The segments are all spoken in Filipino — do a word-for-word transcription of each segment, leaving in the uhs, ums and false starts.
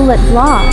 Bullet Vlog.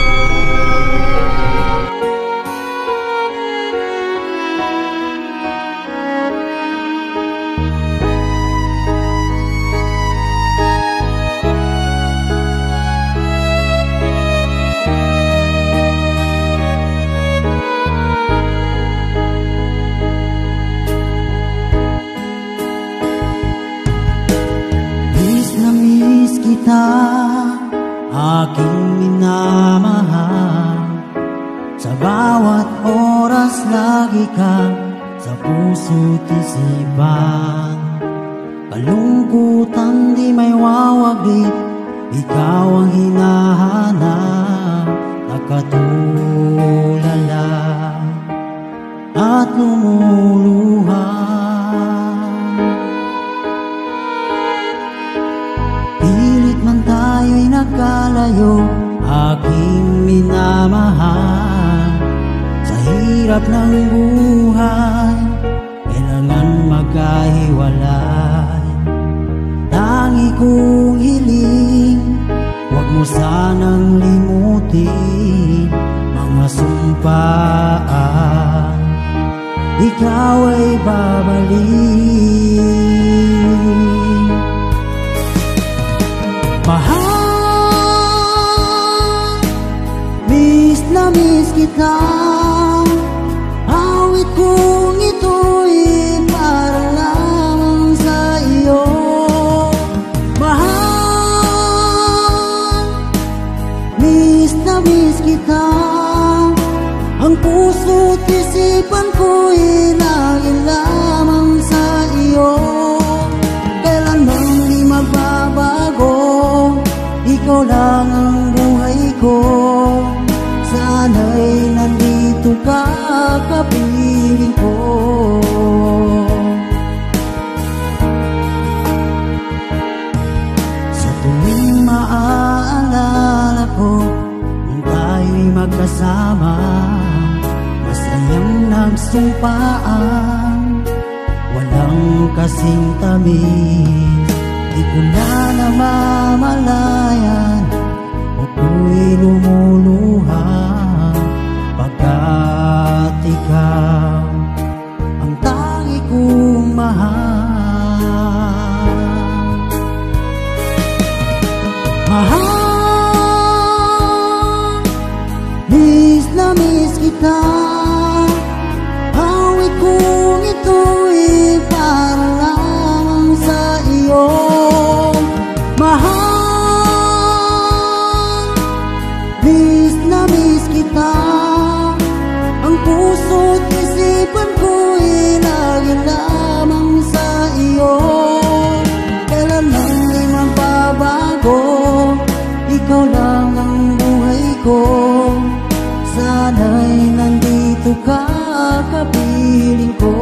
Kita, aking minamahal, sa bawat oras lagi ka sa puso't isipan. Kalungkutan di may wawaglit, ikaw ang hinahanap, nakatulala at lumuluha. Tayo'y nagkalayo, aking minamahal, sa hirap ng buhay, kailangan magkahiwalay. Tangi kong hiling, huwag mo sanang limutin mga sumpaan, ikaw ay babalik. Mahal, miss na miss kita, awit kong ito'y para lamang sa iyo. Mahal, miss na miss kita, ang puso't isipan ko'y lagi lamang sa iyo. Kailanman di magbabago, ikaw lang ang buhay ko. Sana'y nandito ka, kapiling ko. Sa tuwing maaalala ko nung tayo'y magkasama, masayang nagsumpaan, walang kasing tamis. Di ko na namamalayan, ako'y lumuluha, pagkat ikaw ang tangi kong mahal. Mahal, miss na miss kita, awit kong ito'y para lamang sa iyo. Mahal, miss na miss kita, ang puso't isipan ko'y lagi lamang sa iyo. Kailanman di magbabago, ikaw lang ang buhay ko. Sana'y nandito ka, kapiling ko.